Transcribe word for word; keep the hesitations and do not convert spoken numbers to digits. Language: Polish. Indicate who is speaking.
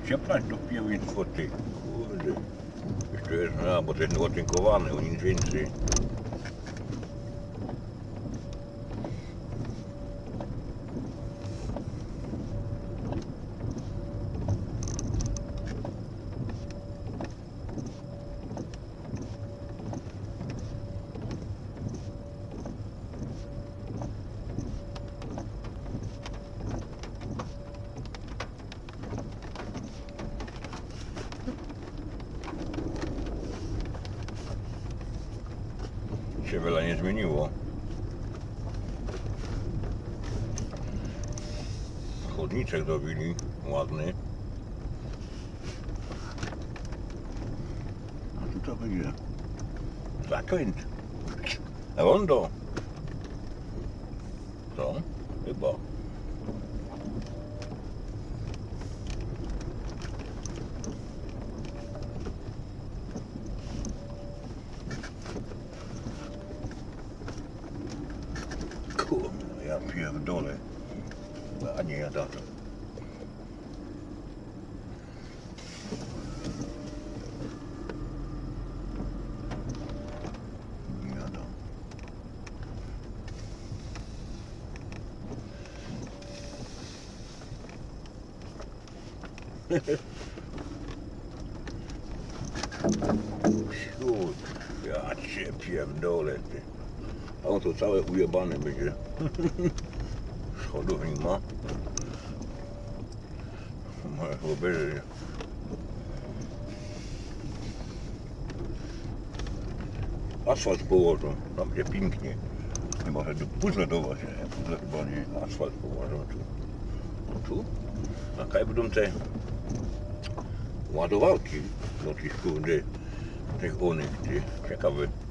Speaker 1: ocieplać do pięć złotych. Kurde. Jeszcze jest, no, bo to jest otynkowane, o nic więcej. Się wiele nie zmieniło. Chodniczek zrobili ładny. A tu to będzie zakręt. Rondo. Co? Chyba. Kurwa, ja pierdolę. A nie, ja dam. Nie dam. Siód, ja cię pierdolę, ty. A on to całe ujebane będzie. Schodów nie ma. Moje chłopy. Asfalt położą, tam będzie pięknie. Chyba, że puzzle do was, nie? Puzzle chyba nie. Asfalt położą tu. No tu? A kaj będą te ładowarki do tych kurde, tych onych, ty. Ciekawe.